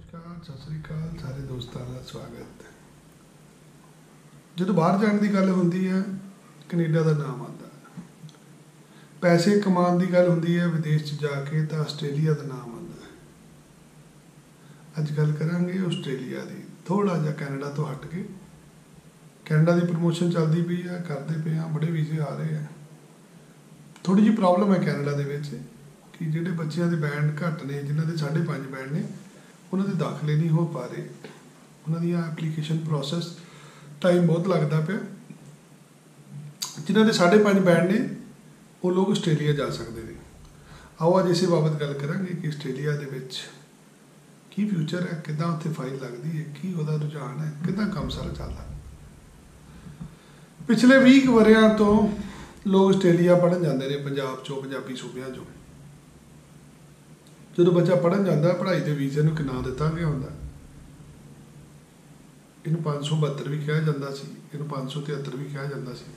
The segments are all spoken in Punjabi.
नमस्कार सत श्री अकाल सारे दोस्तों का स्वागत। जो बाहर जाने की गल होंदी है कनेडा का नाम आता है, पैसे कमान की गल होंदी है विदेश च जाके तो आस्ट्रेलिया का नाम आता है। अज गल करांगे आस्ट्रेलिया की, थोड़ा जा कैनेडा तो हट के। कैनेडा की प्रमोशन चलती पई है, करते पे हाँ, बड़े वीजे आ रहे हैं। थोड़ी जी प्रॉब्लम है कैनेडा के कि जोड़े बच्चों के बैंड घट ने, जिन्होंने 5.5 बैंड ने, उन्होंने दाखिले नहीं हो पा रहे। उन्होंने एप्लीकेशन प्रोसैस टाइम बहुत लगता पे। जिन्होंने 5.5 बैंड ने वो लोग आस्ट्रेलिया जा सकते हैं। आओ अज इस बाबत गल करांगे कि आस्ट्रेलिया के की फ्यूचर है, किदा उत्थे फाइल लगती है, की वह रुझान है, किदा काम सारा चलता। पिछले 20 वरियां तो लोग आस्ट्रेलिया पढ़न जाते हैं, पंजाब चो, पंजाबी सूबियां चो। जो बच्चा पढ़न जाता पढ़ाई के वीजे को कितना दिता गया होंगे, इनू 572 भी कहा जाता सी, इनू 573 भी कहा जाता सी।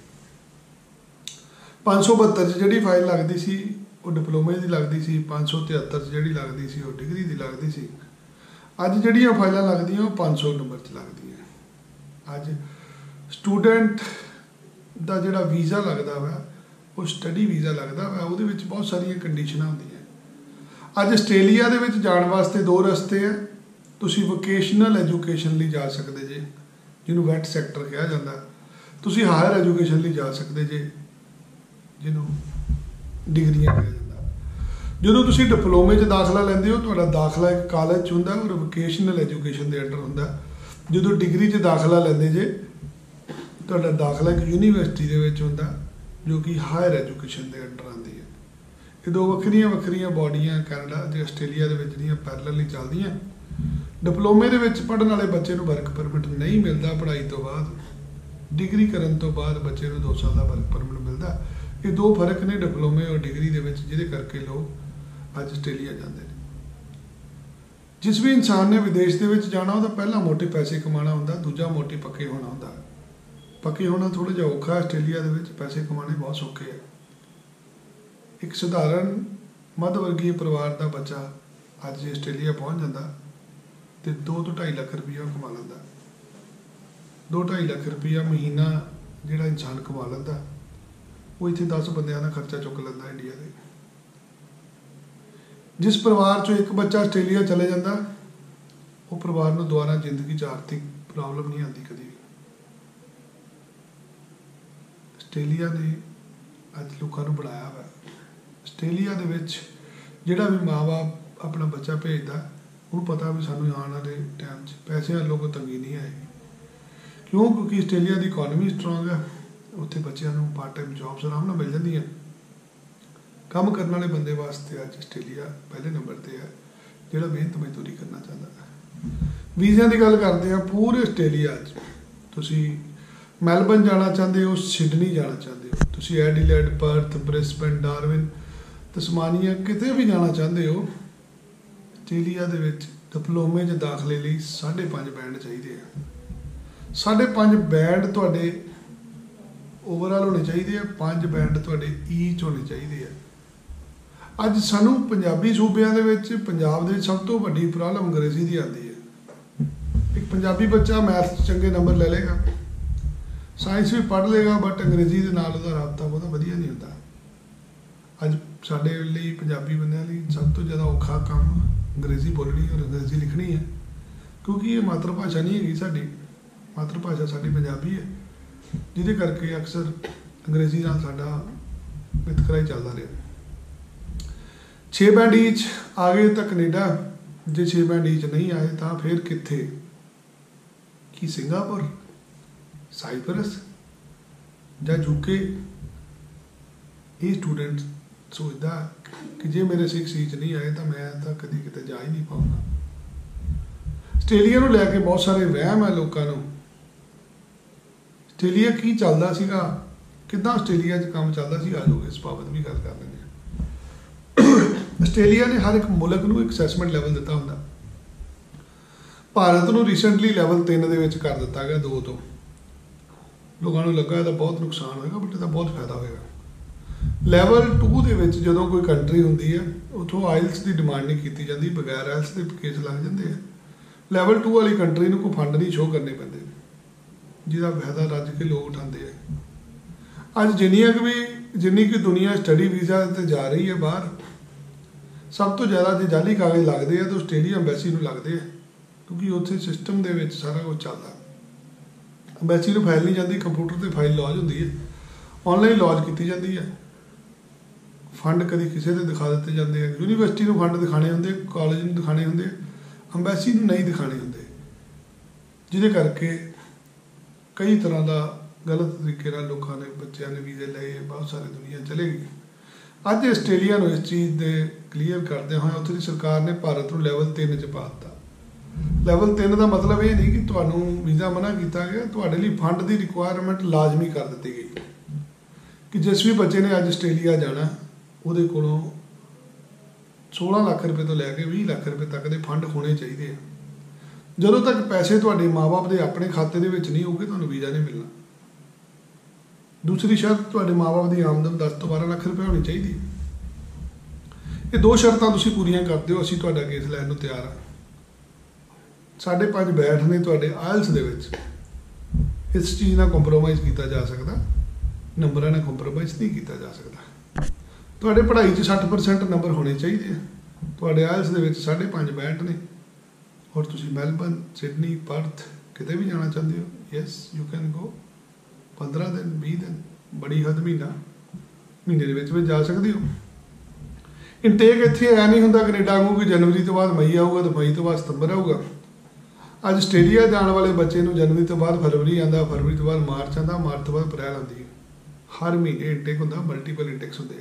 572 जी फाइल लगती सी वो डिप्लोमे की लगती सी, 573 जी लगती सी वो डिग्री की लगती सी। अज जड़ियाँ फाइलें लगदियाँ वो 500 नंबर च लगती हैं। अज स्टूडेंट का जोड़ा वीज़ा लगता वा वो स्टडी वीज़ा लगता वा, वो बहुत सारिया कंडीशन होंदियां। अज आस्ट्रेलिया के जाने वास्ते 2 रस्ते हैं। तुसी वोकेशनल एजुकेशन लिए जा सकते जे, जिन्हों वैट सैक्टर कहा जाता। तुसी हायर एजुकेशन लिए जा सकते जे, जिन्हों डिग्रियां कहा जाता। जो तुसी डिप्लोमे दाखला लेंदे हो, तुहाडा दाखला एक कॉलेज हुंदा और वोकेशनल एजुकेशन के अंडर हुंदा। जो डिग्री दाखला लेंदे जे, तुहाडा दाखला एक यूनीवर्सिटी दे विच हुंदा जो कि हायर एजुकेशन के अंडर आती है। ये 2 वक्रियां वक्रियां बॉडियां कैनेडा जो आस्ट्रेलिया के पैरलल चलदियां। डिप्लोमे के पढ़ने वाले बच्चे को वर्क परमिट नहीं मिलता, पढ़ाई तो बाद डिग्री करने तो बाद बच्चे को 2 साल का वर्क परमिट मिलता। ये 2 फर्क ने डिप्लोमे और डिग्री के, जिहदे करके लोग अज आस्ट्रेलिया जाते हैं। जिस भी इंसान ने विदेश के जाना वो पहला मोटे पैसे कमाना होंदा, दूजा मोटे पक्के होना होंदा। पक्के होना थोड़ा जिहा औखा, आस्ट्रेलिया के पैसे कमाने बहुत सौखे है। एक साधारण मध्यवर्गीय परिवार का बच्चा अज आस्ट्रेलिया पहुँच जाता तो 2 तो 2.5 लाख रुपया कमा लेंदा। 2-2.5 लाख रुपया महीना जिहड़ा इंसान कमा लेंदा वो इत्थे 10 बंदियां का खर्चा चुक लेंदा इंडिया के। जिस परिवार चो एक बच्चा आस्ट्रेलिया चले जाता वो परिवार को दोबारा जिंदगी आर्थिक प्रॉब्लम नहीं आती कभी। आस्ट्रेलिया ने अज लोगों को बनाया वा। आस्ट्रेलिया के जोड़ा भी माँ बाप अपना बच्चा भेजता उन्होंने पता भी सानू आने वाले टाइम पैसे वालों को तंगी नहीं आएगी। क्यों? क्योंकि आस्ट्रेलिया की इकॉनमी स्ट्रोंग है। उत्थे बच्चों को पार्ट टाइम जॉब्स आराम मिल जांदियां। काम करने वाले बंदे वास्ते अज आस्ट्रेलिया पहले नंबर पर है, जोड़ा मेहनत मजदूरी करना चाहता है। वीज़िया की गल करते हैं, पूरे आस्ट्रेलिया तुसी मैलबर्न जाना चाहते हो, सिडनी जाना चाहते हो, तुसी Adelaide, Perth, Brisbane, Darwin, Tasmania किते भी जाना चाहते हो, आस्ट्रेलिया के डिप्लोमे दाखिले लिए 5.5 बैंड चाहिए। 5.5 बैंड तुहाडे ओवरऑल होने चाहिए, 5 बैंड तुहाडे ईच होने चाहिए। अज सानू पंजाबी सूबियां दे विच पंजाब दे सब तो वड्डी प्रॉब्लम अंग्रेजी की आती है। एक पंजाबी बच्चा मैथ चंगे नंबर ले लेगा, साइंस भी पढ़ लेगा, बट अंग्रेजी के नाल उहदा राबता बहुत वधिया नहीं होता। अज साडे लई पंजाबी बंदियां लई सब तो ज़्यादा औखा काम अंग्रेजी बोलनी और अंग्रेजी लिखनी है, क्योंकि ये मातृभाषा नहीं हैगी साडी। मातृभाषा साडी पंजाबी है, जिहदे करके अक्सर अंग्रेजी नाल साडा वितकरा ही चलदा रहा। 6 बैंड ईच आ गए तो कनेडा, जे 6 बैंड ईच नहीं आए तो फिर कित्थे? कि सिंगापुर, साइप्रस या यूके? ये स्टूडेंट सोचता कि जे मेरे 6 ईच नहीं आए तो मैं तो कभी किते जा ही नहीं पाऊँगा। आस्ट्रेलिया को लैके बहुत सारे वहम है लोगों को। आस्ट्रेलिया की चलता सीगा, कितना आस्ट्रेलिया काम चलता सी, आज इस बाबत भी गल कर लेंगे। आस्ट्रेलिया ने हर एक मुल्क को एक असैसमेंट लैवल दिता होंदा। भारत को रिसेंटली लैवल 3 दे विच कर दिता गया, 2 तो। लोगों को लगा इसका बहुत नुकसान होगा, बट इसका बहुत फायदा होगा। लैवल 2 के जो कोई कंट्री होंगी है उतों आइल्स की डिमांड नहीं की जाती, बगैर आइल्स के केस लग जाते हैं। ਲੈਵਲ 2 ਵਾਲੀ ਕੰਟਰੀ ਨੂੰ ਕੋਈ ਫੰਡ नहीं ਸ਼ੋਅ ਕਰਨੇ ਪੈਂਦੇ, ਜਿਹਦਾ ਫਾਇਦਾ ਰੱਜ ਕੇ ਲੋਕ ਉਠਾਉਂਦੇ ਆ। ਅੱਜ ਜਿੰਨੀ ਕਿ ਦੁਨੀਆ ਸਟੱਡੀ ਵੀਜ਼ਾ 'ਤੇ ਜਾ ਰਹੀ ਹੈ ਬਾਹਰ, ਸਭ ਤੋਂ ਜ਼ਿਆਦਾ ਜੇ ਜਾਲੀ ਕਾਗਜ਼ ਲੱਗਦੇ ਆ ਤਾਂ ਆਸਟ੍ਰੇਲੀਆ ਅੰਬੈਸੀ ਨੂੰ ਲੱਗਦੇ ਆ, ਕਿਉਂਕਿ ਉੱਥੇ ਸਿਸਟਮ ਦੇ ਵਿੱਚ ਸਾਰਾ ਕੁਝ ਚੱਲਦਾ। ਅੰਬੈਸੀ ਨੂੰ ਫਾਈਲ ਨਹੀਂ ਜਾਂਦੀ, ਕੰਪਿਊਟਰ 'ਤੇ ਫਾਈਲ ਲੌਜ ਹੁੰਦੀ ਹੈ, ਔਨਲਾਈਨ ਲੌਜ ਕੀਤੀ ਜਾਂਦੀ ਹੈ। ਫੰਡ ਕਦੀ ਕਿਸੇ ਦੇ ਦਿਖਾ ਦਿੱਤੇ ਜਾਂਦੇ ਆ, ਯੂਨੀਵਰਸਿਟੀ ਨੂੰ ਫੰਡ ਦਿਖਾਣੇ ਹੁੰਦੇ, ਕਾਲਜ ਨੂੰ ਦਿਖਾਣੇ ਹੁੰਦੇ, ਅੰਬੈਸੀ ਨੂੰ ਨਹੀਂ ਦਿਖਾਣੇ ਹੁੰਦੇ, ਜਿਹਦੇ ਕਰਕੇ ਕਈ ਤਰ੍ਹਾਂ ਦਾ ਗਲਤ ਤਰੀਕੇ ਨਾਲ ਲੋਕਾਂ ਨੇ, ਬੱਚਿਆਂ ਨੇ ਵੀਜ਼ੇ ਲਏ, ਬਹੁਤ ਸਾਰੀ ਦੁਨੀਆ ਚਲੇ ਗਈ। ਅੱਜ ਆਸਟ੍ਰੇਲੀਆ ਨੂੰ ਇਸ ਚੀਜ਼ ਦੇ ਕਲੀਅਰ ਕਰਦਿਆਂ ਹੋਇਆ ਉੱਥੇ ਦੀ ਸਰਕਾਰ ਨੇ ਭਾਰਤ ਨੂੰ ਲੈਵਲ 3 'ਚ ਪਾ ਦਿੱਤਾ। ਲੈਵਲ 3 ਦਾ ਮਤਲਬ ਇਹ ਨਹੀਂ ਕਿ ਤੁਹਾਨੂੰ ਵੀਜ਼ਾ ਮਨਾ ਕੀਤਾ ਗਿਆ, ਤੁਹਾਡੇ ਲਈ ਫੰਡ ਦੀ ਰਿਕੁਆਇਰਮੈਂਟ ਲਾਜ਼ਮੀ ਕਰ ਦਿੱਤੀ ਗਈ ਕਿ ਜਿਸ ਵੀ ਬੱਚੇ ਨੇ ਅੱਜ ਆਸਟ੍ਰੇਲੀਆ ਜਾਣਾ ਉਹਦੇ ਕੋਲੋਂ 16 ਲੱਖ ਰੁਪਏ ਤੋਂ ਲੈ ਕੇ 20 ਲੱਖ ਰੁਪਏ ਤੱਕ ਦੇ ਫੰਡ ਹੋਣੇ ਚਾਹੀਦੇ ਆ। ਜਦੋਂ ਤੱਕ ਪੈਸੇ ਤੁਹਾਡੇ ਮਾਂ-ਬਾਪ ਦੇ ਆਪਣੇ ਖਾਤੇ ਦੇ ਵਿੱਚ ਨਹੀਂ ਹੋਊਗੇ, ਤੁਹਾਨੂੰ ਵੀਜ਼ਾ ਨਹੀਂ ਮਿਲਣਾ। ਦੂਸਰੀ ਸ਼ਰਤ, ਤੁਹਾਡੇ ਮਾਂ-ਬਾਪ ਦੀ ਆਮਦਨ 10 ਤੋਂ 12 ਲੱਖ ਰੁਪਏ ਹੋਣੀ ਚਾਹੀਦੀ। ਇਹ 2 ਸ਼ਰਤਾਂ ਤੁਸੀਂ ਪੂਰੀਆਂ ਕਰਦੇ ਹੋ, ਅਸੀਂ ਤੁਹਾਡਾ ਕੇਸ ਲੈਣ ਨੂੰ ਤਿਆਰ ਹਾਂ। 5.5 ਬੈਠ ਨੇ ਤੁਹਾਡੇ ਆਇਲਸ ਦੇ ਵਿੱਚ, ਇਸ ਚੀਜ਼ ਨਾਲ ਕੰਪਰੋਮਾਈਜ਼ ਕੀਤਾ ਜਾ ਸਕਦਾ, ਨੰਬਰਾਂ ਨਾਲ ਕੰਪਰੋਮਾਈਜ਼ ਨਹੀਂ ਕੀਤਾ ਜਾ ਸਕਦਾ। ਤੁਹਾਡੇ ਪੜ੍ਹਾਈ 'ਚ 60% ਨੰਬਰ ਹੋਣੇ ਚਾਹੀਦੇ ਆ। ਤੁਹਾਡੇ ਆਇਲਸ ਦੇ ਵਿੱਚ 5.5 ਬੈਂਡ ਨੇ, ਔਰ ਤੁਸੀਂ ਮੈਲਬਰਨ, ਸਿਡਨੀ, ਪਰਥ ਕਿਤੇ ਵੀ ਜਾਣਾ ਚਾਹੁੰਦੇ ਹੋ, ਯੈਸ ਯੂ ਕੈਨ ਗੋ। 15 ਦਿਨ 20 ਦਿਨ, ਬੜੀ ਹੱਦ ਮਹੀਨੇ ਦੇ ਵਿੱਚ ਜਾ ਸਕਦੇ ਹੋ। ਇਨਟੇਕ ਇੱਥੇ ਐ ਨਹੀਂ ਹੁੰਦਾ ਕੈਨੇਡਾ ਵਾਂਗੂ ਕਿ ਜਨਵਰੀ ਤੋਂ ਬਾਅਦ ਮਈ ਆਊਗਾ ਤੇ ਮਈ ਤੋਂ ਬਾਅਦ ਸਤੰਬਰ ਆਊਗਾ। ਅੱਜ ਆਸਟ੍ਰੇਲੀਆ ਜਾਣ ਵਾਲੇ ਬੱਚੇ ਨੂੰ ਜਨਵਰੀ ਤੋਂ ਬਾਅਦ ਫਰਵਰੀ ਆਉਂਦਾ, ਫਰਵਰੀ ਤੋਂ ਬਾਅਦ ਮਾਰਚ ਆਉਂਦਾ, ਮਾਰਚ ਤੋਂ ਬਾਅਦ ਅਪ੍ਰੈਲ ਆਉਂਦੀ ਹੈ। ਹਰ ਮਹੀਨੇ ਇਨਟੇਕ ਹੁੰਦਾ, ਮਲਟੀਪਲ ਇਨਟੇਕਸ ਹੁੰਦੇ ਆ।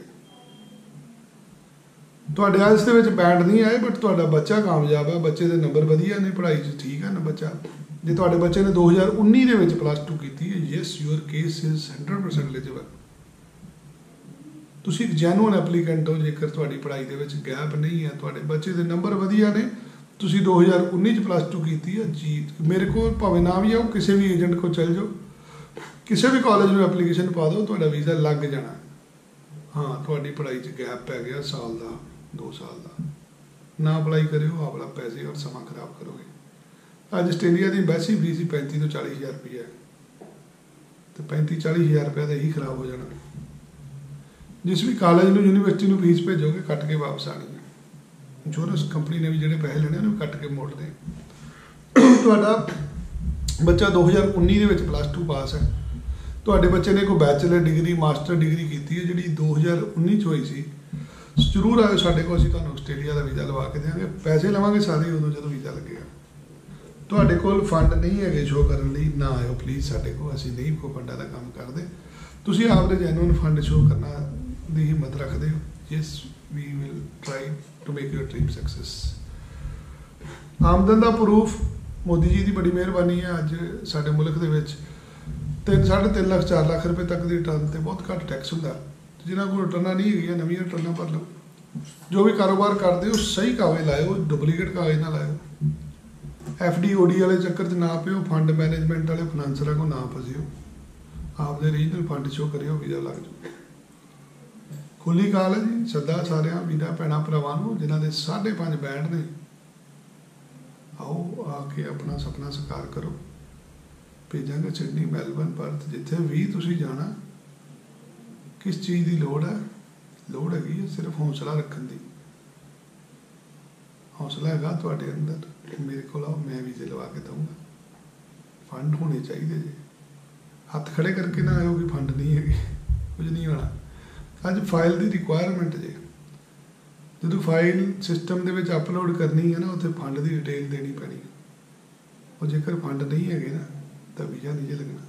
ਤੁਹਾਡੇ ਆਇਲਸ ਦੇ ਵਿੱਚ ਬੈਂਡ ਨਹੀਂ ਆਏ, ਬਟ ਤੁਹਾਡਾ ਬੱਚਾ ਕਾਮਯਾਬ ਹੈ, ਬੱਚੇ ਦੇ ਨੰਬਰ ਵਧੀਆ ਨੇ, ਪੜ੍ਹਾਈ 'ਚ ਠੀਕ ਹੈ ਨਾ ਬੱਚਾ। ਜੇ ਤੁਹਾਡੇ ਬੱਚੇ ਨੇ 2019 ਦੇ ਵਿੱਚ +2 ਕੀਤੀ ਹੈ, yes your case is 100% eligible. ਤੁਸੀਂ ਇੱਕ ਜੈਨੂਅਨ ਐਪਲੀਕੈਂਟ ਹੋ। ਜੇਕਰ ਤੁਹਾਡੀ ਪੜ੍ਹਾਈ ਦੇ ਵਿੱਚ ਗੈਪ ਨਹੀਂ ਹੈ, ਤੁਹਾਡੇ ਬੱਚੇ ਦੇ ਨੰਬਰ ਵਧੀਆ ਨੇ, ਤੁਸੀਂ 2019 'ਚ +2 ਕੀਤੀ ਹੈ ਜੀ, ਮੇਰੇ ਕੋਲ ਭਾਵੇਂ ਨਾ ਵੀ ਆਓ, ਕਿਸੇ ਵੀ ਏਜੰਟ ਕੋਲ ਚੱਲ ਜਾਓ, ਕਿਸੇ ਵੀ ਕਾਲਜ ਨੂੰ ਐਪਲੀਕੇਸ਼ਨ ਪਾ ਦਿਓ, ਤੁਹਾਡਾ ਵੀਜ਼ਾ ਲੱਗ ਜਾਣਾ। ਹਾਂ, ਤੁਹਾਡੀ ਪੜ੍ਹਾਈ 'ਚ ਗੈਪ ਪੈ ਗਿਆ ਸਾਲ ਦਾ, 2 ਸਾਲ ਦਾ, ਨਾ ਅਪਲਾਈ ਕਰਿਓ, ਆਪਣਾ ਪੈਸੇ ਔਰ ਸਮਾਂ ਖਰਾਬ ਕਰੋਗੇ। ਅੱਜ ਆਸਟ੍ਰੇਲੀਆ ਦੀ ਐਮਬੈਸੀ ਫੀਸ ਹੀ 35 ਤੋਂ 40 ਹਜ਼ਾਰ ਰੁਪਈਆ ਹੈ, ਅਤੇ 35-40 ਹਜ਼ਾਰ ਰੁਪਇਆ ਤਾਂ ਇਹੀ ਖਰਾਬ ਹੋ ਜਾਣਾ। ਜਿਸ ਵੀ ਕਾਲਜ ਨੂੰ, ਯੂਨੀਵਰਸਿਟੀ ਨੂੰ ਫੀਸ ਭੇਜੋਗੇ, ਕੱਟ ਕੇ ਵਾਪਸ ਆਣੀ ਹੈ। ਇੰਸ਼ੋਰੈਂਸ ਕੰਪਨੀ ਨੇ ਵੀ ਜਿਹੜੇ ਪੈਸੇ ਲੈਣੇ ਉਹਨੂੰ ਕੱਟ ਕੇ ਮੋੜਦੇ। ਤੁਹਾਡਾ ਬੱਚਾ 2019 ਦੇ ਵਿੱਚ +2 ਪਾਸ ਹੈ, ਤੁਹਾਡੇ ਬੱਚੇ ਨੇ ਕੋਈ ਬੈਚਲਰ ਡਿਗਰੀ, ਮਾਸਟਰ ਡਿਗਰੀ ਕੀਤੀ ਹੈ ਜਿਹੜੀ 2019 'ਚ ਹੋਈ ਸੀ, ਜ਼ਰੂਰ ਆਇਓ ਸਾਡੇ ਕੋਲ, ਅਸੀਂ ਤੁਹਾਨੂੰ ਆਸਟ੍ਰੇਲੀਆ ਦਾ ਵੀਜ਼ਾ ਲਵਾ ਕੇ ਦੇਵਾਂਗੇ। ਪੈਸੇ ਲਵਾਂਗੇ ਸਾਰੇ ਉਦੋਂ ਜਦੋਂ ਵੀਜ਼ਾ ਲੱਗੇਗਾ। ਤੁਹਾਡੇ ਕੋਲ ਫੰਡ ਨਹੀਂ ਹੈਗੇ ਸ਼ੋਅ ਕਰਨ ਲਈ, ਨਾ ਆਇਓ ਪਲੀਜ਼ ਸਾਡੇ ਕੋਲ, ਅਸੀਂ ਨਹੀਂ ਕੋਈ ਫੰਡਾਂ ਦਾ ਕੰਮ ਕਰਦੇ। ਤੁਸੀਂ ਆਪਦੇ ਜੈਨੂਅਨ ਫੰਡ ਸ਼ੋਅ ਕਰਨਾ ਦੀ ਹਿੰਮਤ ਰੱਖਦੇ ਹੋ, yes we will try to make your dream success. ਆਮਦਨ ਦਾ ਪ੍ਰੂਫ, ਮੋਦੀ ਜੀ ਦੀ ਬੜੀ ਮਿਹਰਬਾਨੀ ਹੈ। ਅੱਜ ਸਾਡੇ ਮੁਲਕ ਦੇ ਵਿੱਚ 3.5 ਲੱਖ 4 ਲੱਖ ਰੁਪਏ ਤੱਕ ਦੀ ਰਿਟਰਨ 'ਤੇ ਬਹੁਤ ਘੱਟ ਟੈਕਸ ਹੁੰਦਾ। ਜਿਨ੍ਹਾਂ ਕੋਲ ਰਿਟਰਨਾਂ ਨਹੀਂ ਹੈਗੀਆਂ, ਨਵੀਆਂ ਰਿਟਰਨਾਂ ਭਰ ਲਓ। ਜੋ ਵੀ ਕਾਰੋਬਾਰ ਕਰਦੇ ਹੋ, ਸਹੀ ਕਾਗਜ਼ ਲਾਇਓ, ਡੁਪਲੀਕੇਟ ਕਾਗਜ਼ ਨਾ ਲਾਇਓ। FD OD ਵਾਲੇ ਚੱਕਰ 'ਚ ਨਾ ਪਿਓ, ਫੰਡ ਮੈਨੇਜਮੈਂਟ ਵਾਲੇ ਫਾਈਨੈਂਸਰਾਂ ਕੋਲ ਨਾ ਫਸਿਓ। ਆਪਦੇ ਰੀਜਨਲ ਫੰਡ ਸ਼ੋਅ ਕਰਿਓ, ਵੀਜ਼ਾ ਲੱਗ ਜਾਊ। ਖੁੱਲੀ ਕਾਲ ਹੈ ਜੀ, ਸੱਦਾ ਸਾਰਿਆਂ ਵੀਰਾਂ ਭੈਣਾਂ ਭਰਾਵਾਂ ਨੂੰ ਜਿਨ੍ਹਾਂ ਦੇ 5.5 ਬੈਂਡ ਨੇ, ਆਓ ਆ ਕੇ ਆਪਣਾ ਸੁਪਨਾ ਸਾਕਾਰ ਕਰੋ। ਭੇਜਾਂਗੇ ਸਿਡਨੀ, ਮੈਲਬਰਨ, ਪਰਥ, ਜਿੱਥੇ ਵੀ ਤੁਸੀਂ ਜਾਣਾ। ਕਿਸ ਚੀਜ਼ ਦੀ ਲੋੜ ਹੈ? ਲੋੜ ਹੈਗੀ ਹੈ ਸਿਰਫ ਹੌਸਲਾ ਰੱਖਣ ਦੀ। ਹੌਸਲਾ ਹੈਗਾ ਤੁਹਾਡੇ ਅੰਦਰ, ਮੇਰੇ ਕੋਲ ਆਓ, ਮੈਂ ਵੀਜ਼ੇ ਲਵਾ ਕੇ ਦਊਂਗਾ। ਫੰਡ ਹੋਣੇ ਚਾਹੀਦੇ ਜੀ, ਹੱਥ ਖੜੇ ਕਰਕੇ ਨਾ ਆਇਓ ਕਿ ਫੰਡ ਨਹੀਂ ਹੈਗੇ, ਕੁਝ ਨਹੀਂ ਹੋਣਾ। ਅੱਜ ਫਾਈਲ ਦੀ ਰਿਕੁਆਇਰਮੈਂਟ ਜੇ, ਜਦੋਂ ਫਾਈਲ ਸਿਸਟਮ ਦੇ ਵਿੱਚ ਅਪਲੋਡ ਕਰਨੀ ਹੈ ਨਾ, ਉੱਥੇ ਫੰਡ ਦੀ ਡਿਟੇਲ ਦੇਣੀ ਪੈਣੀ। ਉਹ ਜੇਕਰ ਫੰਡ ਨਹੀਂ ਹੈਗੇ ਨਾ, ਤਾਂ ਵੀਜ਼ਾ ਨਹੀਂ ਜੇ ਲੱਗਣਾ।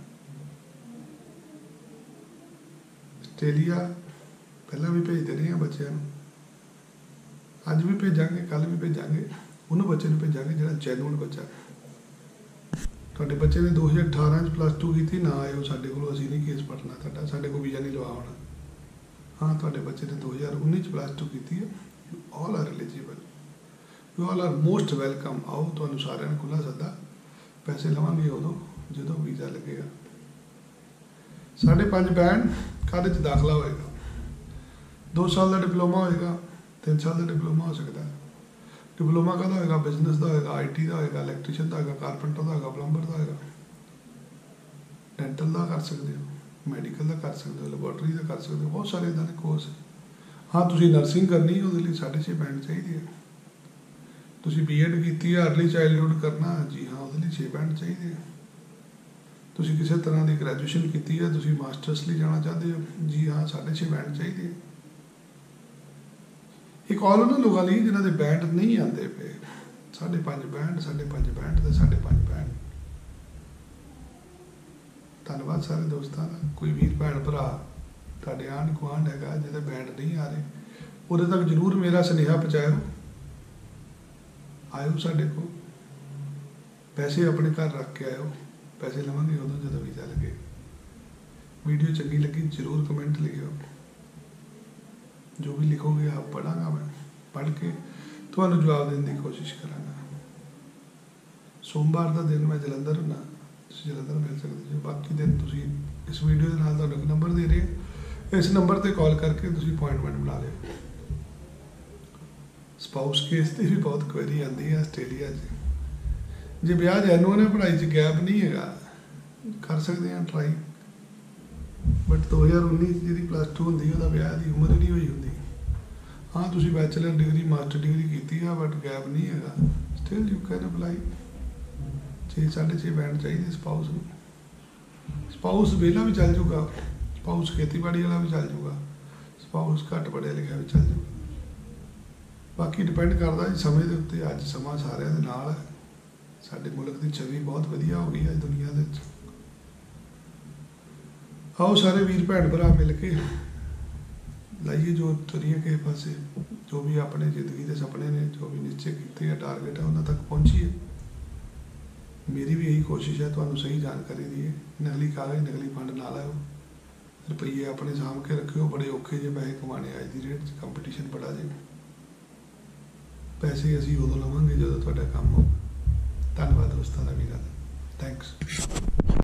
ਆਸਟ੍ਰੇਲੀਆ ਪਹਿਲਾਂ ਵੀ ਭੇਜਦੇ ਰਹੇ ਹਾਂ ਬੱਚਿਆਂ ਨੂੰ, ਅੱਜ ਵੀ ਭੇਜਾਂਗੇ, ਕੱਲ੍ਹ ਵੀ ਭੇਜਾਂਗੇ। ਉਹਨੂੰ ਬੱਚੇ ਨੂੰ ਭੇਜਾਂਗੇ ਜਿਹੜਾ ਜੈਨੂਅਨ ਬੱਚਾ। ਤੁਹਾਡੇ ਬੱਚੇ ਨੇ 2018 'ਚ +2 ਕੀਤੀ, ਨਾ ਆਇਓ ਸਾਡੇ ਕੋਲ, ਅਸੀਂ ਨਹੀਂ ਕੇਸ ਪੜਨਾ ਤੁਹਾਡਾ, ਸਾਡੇ ਕੋਲ ਵੀਜ਼ਾ ਨਹੀਂ ਲਵਾ ਹੋਣਾ। ਹਾਂ, ਤੁਹਾਡੇ ਬੱਚੇ ਨੇ 2019 'ਚ +2 ਕੀਤੀ ਹੈ, you all are eligible, you all are most welcome. ਆਓ, ਤੁਹਾਨੂੰ ਸਾਰਿਆਂ ਨੂੰ ਖੁੱਲ੍ਹਾ ਸੱਦਾ। ਪੈਸੇ ਲਵਾਂਗੇ ਉਦੋਂ ਜਦੋਂ ਵੀਜ਼ਾ ਲੱਗੇਗਾ। 5.5 ਬੈਂਡ, ਕਾਹਦੇ 'ਚ ਦਾਖਲਾ ਹੋਏਗਾ? 2 ਸਾਲ ਦਾ ਡਿਪਲੋਮਾ ਹੋਏਗਾ, 3 ਸਾਲ ਦਾ ਡਿਪਲੋਮਾ ਹੋ ਸਕਦਾ। ਡਿਪਲੋਮਾ ਕਾਹਦਾ ਹੋਏਗਾ? ਬਿਜ਼ਨਸ ਦਾ ਹੋਏਗਾ, IT ਦਾ ਹੋਏਗਾ, ਇਲੈਕਟ੍ਰੀਸ਼ੀਅਨ ਦਾ ਹੋਏਗਾ, ਕਾਰਪੈਂਟਰ ਦਾ ਹੋਏਗਾ, ਪਲੰਬਰ ਦਾ ਹੋਏਗਾ, ਡੈਂਟਲ ਦਾ ਕਰ ਸਕਦੇ ਹੋ, ਮੈਡੀਕਲ ਦਾ ਕਰ ਸਕਦੇ ਹੋ, ਲੈਬੋਰਟਰੀ ਦਾ ਕਰ ਸਕਦੇ ਹੋ, ਬਹੁਤ ਸਾਰੇ ਇੱਦਾਂ ਦੇ ਕੋਰਸ। ਹਾਂ, ਤੁਸੀਂ ਨਰਸਿੰਗ ਕਰਨੀ, ਉਹਦੇ ਲਈ 6.5 ਬੈਂਡ ਚਾਹੀਦੇ ਆ। ਤੁਸੀਂ B.Ed ਕੀਤੀ ਹੈ, ਅਰਲੀ ਚਾਈਲਡਹੁੱਡ ਕਰਨਾ, ਜੀ ਹਾਂ, ਉਹਦੇ ਲਈ 6 ਬੈਂਡ ਚਾਹੀਦੇ ਆ। ਤੁਸੀਂ ਕਿਸੇ ਤਰ੍ਹਾਂ ਦੀ ਗ੍ਰੈਜੂਏਸ਼ਨ ਕੀਤੀ ਹੈ, ਤੁਸੀਂ ਮਾਸਟਰਸ ਲਈ ਜਾਣਾ ਚਾਹਦੇ ਹੋ, ਜੀ ਹਾਂ, 6.5 ਬੈਂਡ ਚਾਹੀਦੇ ਆ। ਇੱਕ ਕਾਲ ਉਹਨਾਂ ਲੋਕਾਂ ਲਈ ਜਿਨ੍ਹਾਂ ਦੇ ਬੈਂਡ ਨਹੀਂ ਆਉਂਦੇ ਪਏ, 5.5 ਬੈਂਡ, 5.5 ਬੈਂਡ ਤੇ 5.5 ਬੈਂਡ। ਧੰਨਵਾਦ ਸਾਰੇ ਦੋਸਤਾਂ ਦਾ। ਕੋਈ ਵੀਰ ਭੈਣ ਭਰਾ ਤੁਹਾਡੇ ਆਂਢ ਗੁਆਂਢ ਹੈਗਾ ਜਿਹਦੇ ਬੈਂਡ ਨਹੀਂ ਆ ਰਹੇ, ਉਹਦੇ ਤੱਕ ਜ਼ਰੂਰ ਮੇਰਾ ਸੁਨੇਹਾ ਪਹੁੰਚਾਇਓ। ਆਇਓ ਸਾਡੇ ਕੋਲ, ਪੈਸੇ ਆਪਣੇ ਘਰ ਰੱਖ ਕੇ ਆਇਓ। ਪੈਸੇ ਲਵਾਂਗੇ ਉਦੋਂ ਜਦੋਂ ਵੀਜ਼ਾ ਲੱਗੇ। ਵੀਡੀਓ ਚੰਗੀ ਲੱਗੀ ਜ਼ਰੂਰ ਕਮੈਂਟ ਲਿਖਿਓ। ਜੋ ਵੀ ਲਿਖੋਗੇ ਆਪ ਪੜ੍ਹਾਂਗਾ, ਮੈਂ ਪੜ੍ਹ ਕੇ ਤੁਹਾਨੂੰ ਜਵਾਬ ਦੇਣ ਦੀ ਕੋਸ਼ਿਸ਼ ਕਰਾਂਗਾ। ਸੋਮਵਾਰ ਦਾ ਦਿਨ ਮੈਂ ਜਲੰਧਰ ਹੁੰਦਾ, ਤੁਸੀਂ ਜਲੰਧਰ ਮਿਲ ਸਕਦੇ ਹੋ। ਬਾਕੀ ਦਿਨ ਤੁਸੀਂ ਇਸ ਵੀਡੀਓ ਦੇ ਨਾਲ ਤੁਹਾਨੂੰ ਇੱਕ ਨੰਬਰ ਦੇ ਰਹੇ, ਇਸ ਨੰਬਰ 'ਤੇ ਕਾਲ ਕਰਕੇ ਤੁਸੀਂ ਅਪੁਆਇੰਟਮੈਂਟ ਬਣਾ ਲਿਓ। ਸਪਾਊਸ ਕੇਸ 'ਤੇ ਵੀ ਬਹੁਤ ਕੁਐਰੀ ਆਉਂਦੀ ਹੈ ਆਸਟ੍ਰੇਲੀਆ 'ਚ। ਜੇ ਵਿਆਹ ਜੈਨੂਅਨ ਹੈ, ਪੜ੍ਹਾਈ 'ਚ ਗੈਪ ਨਹੀਂ ਹੈਗਾ, ਕਰ ਸਕਦੇ ਹਾਂ ਟਰਾਈ। ਬਟ 2019 ਜਿਹਦੀ +2 ਹੁੰਦੀ ਉਹਦਾ ਵਿਆਹ ਦੀ ਉਮਰ ਨਹੀਂ ਹੋਈ ਹੁੰਦੀ। ਹਾਂ, ਤੁਸੀਂ ਬੈਚਲਰ ਡਿਗਰੀ, ਮਾਸਟਰ ਡਿਗਰੀ ਕੀਤੀ ਆ, ਬਟ ਗੈਪ ਨਹੀਂ ਹੈਗਾ, still you can apply. 6.5 band ਚਾਹੀਦੇ ਸਪਾਊਸ ਨੂੰ। ਸਪਾਊਸ ਵਿਹਲਾ ਵੀ ਚੱਲ ਜੂਗਾ, ਸਪਾਊਸ ਖੇਤੀਬਾੜੀ ਵਾਲਾ ਵੀ ਚੱਲ ਜੂਗਾ, ਸਪਾਊਸ ਘੱਟ ਪੜ੍ਹਿਆ ਲਿਖਿਆ ਵੀ ਚੱਲ ਜੂਗਾ। ਬਾਕੀ ਡਿਪੈਂਡ ਕਰਦਾ ਜੀ ਸਮੇਂ ਦੇ ਉੱਤੇ। ਅੱਜ ਸਮਾਂ ਸਾਰਿਆਂ ਦੇ ਨਾਲ ਹੈ। ਸਾਡੇ ਮੁਲਕ ਦੀ ਛਵੀ ਬਹੁਤ ਵਧੀਆ ਹੋ ਗਈ ਹੈ ਦੁਨੀਆ ਦੇ ਵਿੱਚ। ਆਓ ਸਾਰੇ ਵੀਰ ਭੈਣ ਭਰਾ ਮਿਲ ਕੇ ਲਾਈਏ ਜੋ ਤੁਰੀਏ ਕਿਸੇ ਪਾਸੇ। ਜੋ ਵੀ ਆਪਣੇ ਜ਼ਿੰਦਗੀ ਦੇ ਸੁਪਨੇ ਨੇ, ਜੋ ਵੀ ਨਿਸ਼ਚੇ ਕੀਤੇ ਆ, ਟਾਰਗੇਟ ਹੈ, ਉਹਨਾਂ ਤੱਕ ਪਹੁੰਚੀਏ। ਮੇਰੀ ਵੀ ਇਹੀ ਕੋਸ਼ਿਸ਼ ਹੈ ਤੁਹਾਨੂੰ ਸਹੀ ਜਾਣਕਾਰੀ ਦੀਏ। ਨਕਲੀ ਕਾਗਜ਼, ਨਕਲੀ ਫੰਡ ਨਾ ਲਾਓ। ਰੁਪਈਏ ਆਪਣੇ ਸਾਂਭ ਕੇ ਰੱਖਿਓ। ਬੜੇ ਔਖੇ ਜਿਹੇ ਪੈਸੇ ਕਮਾਉਣੇ ਅੱਜ ਦੀ ਰੇਟ 'ਚ, ਕੰਪੀਟੀਸ਼ਨ ਬੜਾ ਜੇ। ਪੈਸੇ ਅਸੀਂ ਉਦੋਂ ਲਵਾਂਗੇ ਜਦੋਂ ਤੁਹਾਡਾ ਕੰਮ ਹੋ। ਧੰਨਵਾਦ ਦੋਸਤਾਂ ਦਾ ਵੀ ਗੱਲ। ਥੈਂਕਸ।